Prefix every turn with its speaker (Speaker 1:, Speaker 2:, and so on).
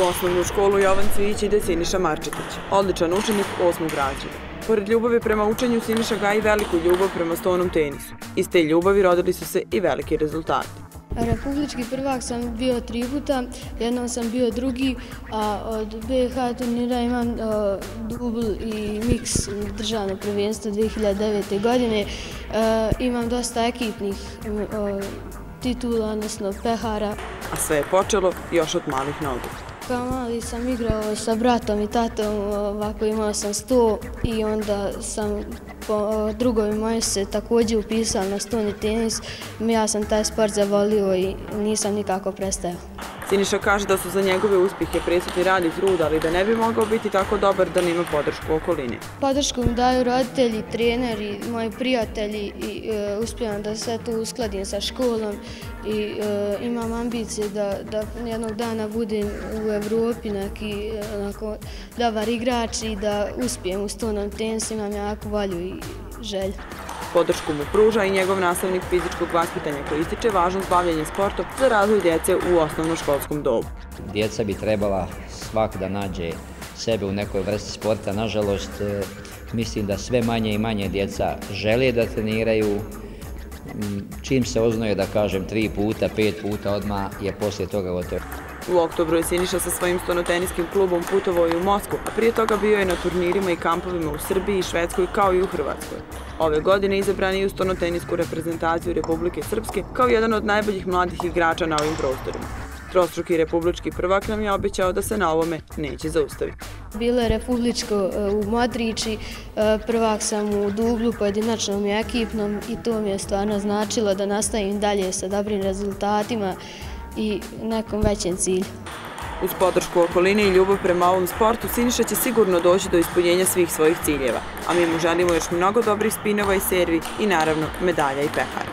Speaker 1: U osnovnu školu Jovan Cvijić ide Siniša Marčetić, odličan učenik 8. razreda. Pored ljubavi prema učenju, Siniša gaji veliku ljubav prema stonom tenisu. Iz te ljubavi rodili su se i veliki rezultati.
Speaker 2: Republički prvak sam bio 3 puta, jednom sam bio drugi, a od BiH turnira imam dubl i miks državno prvenstvo 2009. godine. Imam dosta ekipnih titula, odnosno pehara.
Speaker 1: A sve je počelo još od malih nogu.
Speaker 2: Kao mali sam igrao sa bratom i tatom, ovako imao sam 100 i onda sam drugovi moji se također upisali na stoni tenis. Ja sam taj sport zavolio i nisam nikako prestajao.
Speaker 1: Siniša kaže da su za njegove uspjehe presudni rad i trud, ali da ne bi mogao biti tako dobar da nema podršku okoline.
Speaker 2: Podršku mi daju roditelji, treneri, moji prijatelji i uspijem da sve to uskladim sa školom i imam ambicije da jednog dana budem u Evropi neki dobar igrač i da uspijem u stonom tenisu, imam jako volju i želju.
Speaker 1: Podršku mu pruža i njegov nastavnik fizičkog vaspitanja koji ističe važnost bavljenja sportom za razvoj djece u osnovnoškolskom dobu.
Speaker 3: Djeca bi trebala svak da nađe sebe u nekoj vrsti sporta. Nažalost, mislim da sve manje i manje djeca žele da treniraju. Čim se oznoje, da kažem, 3 puta, 5 puta, odmah je poslije toga gotovo.
Speaker 1: U oktobru je Siniša sa svojim stonoteniskim klubom putovao i u Moskvu, a prije toga bio je na turnirima i kampovima u Srbiji i Švedskoj kao i u Hrvatskoj. Ove godine izabran je u stonotenisku reprezentaciju Republike Srpske kao jedan od najboljih mladih igrača na ovim prostorima. Trostruki republički prvak nam je obećao da se na ovome neće zaustaviti.
Speaker 2: Bilo je republičko u Modriči, prvak sam u dublu, pojedinačnom i ekipnom i to mi je stvarno značilo da nastavim dalje sa dobrim rezultatima i nekom većem cilju.
Speaker 1: Uz podršku okoline i ljubav prema ovom sportu, Siniša će sigurno doći do ispunjenja svih svojih ciljeva, a mi mu želimo još mnogo dobrih spinova i servi i naravno medalja i pehara.